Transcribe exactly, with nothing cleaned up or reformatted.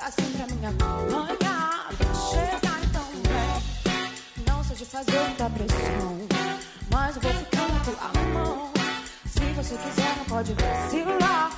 tá sempre a minha companhia. Chega então vem, não sei de fazer muita pressão, mas eu vou ficar na tua mão. Se você quiser não pode vacilar.